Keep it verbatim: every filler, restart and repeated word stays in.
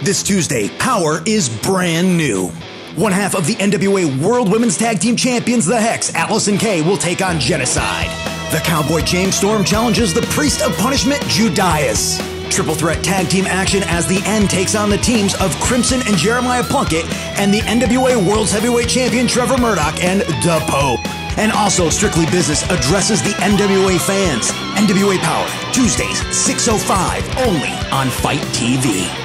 This Tuesday, Power is brand new. One half of the N W A World Women's Tag Team Champions, the Hex, Atlas and Kay, will take on Genocide. The Cowboy James Storm challenges the Priest of Punishment, Judas. Triple threat tag team action as the N takes on the teams of Crimson and Jeremiah Plunkett and the N W A World's Heavyweight Champion Trevor Murdoch and The Pope. And also, Strictly Business addresses the N W A fans. N W A Power, Tuesdays, six oh five, only on Fight T V.